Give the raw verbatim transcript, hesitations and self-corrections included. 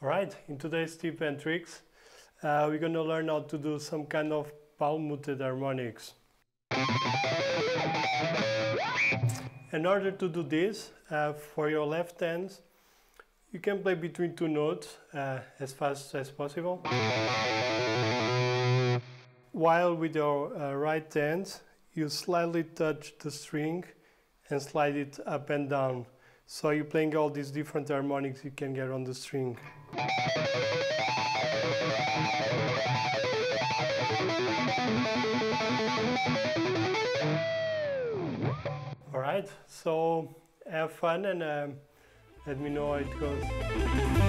Alright, in today's tip and tricks, uh, we're going to learn how to do some kind of palm-muted harmonics. In order to do this, uh, for your left hands, you can play between two notes uh, as fast as possible. While with your uh, right hand, you slightly touch the string and slide it up and down. So you're playing all these different harmonics you can get on the string. Alright, so have fun and um, let me know how it goes.